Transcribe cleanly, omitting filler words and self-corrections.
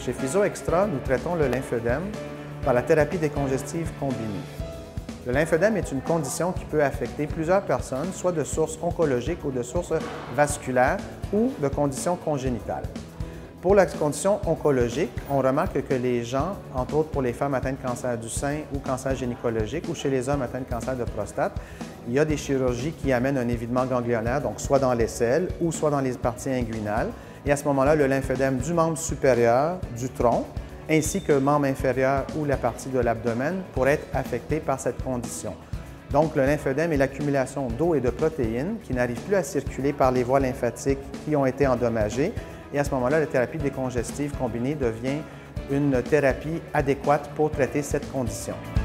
Chez Physio Extra, nous traitons le lymphœdème par la thérapie décongestive combinée. Le lymphœdème est une condition qui peut affecter plusieurs personnes, soit de source oncologique ou de source vasculaire ou de conditions congénitales. Pour la condition oncologique, on remarque que les gens, entre autres pour les femmes atteintes de cancer du sein ou cancer gynécologique, ou chez les hommes atteints de cancer de prostate, il y a des chirurgies qui amènent un évidement ganglionnaire, donc soit dans l'aisselle ou soit dans les parties inguinales. Et à ce moment-là, le lymphœdème du membre supérieur, du tronc, ainsi que le membre inférieur ou la partie de l'abdomen pourrait être affecté par cette condition. Donc, le lymphœdème est l'accumulation d'eau et de protéines qui n'arrivent plus à circuler par les voies lymphatiques qui ont été endommagées. Et à ce moment-là, la thérapie décongestive combinée devient une thérapie adéquate pour traiter cette condition.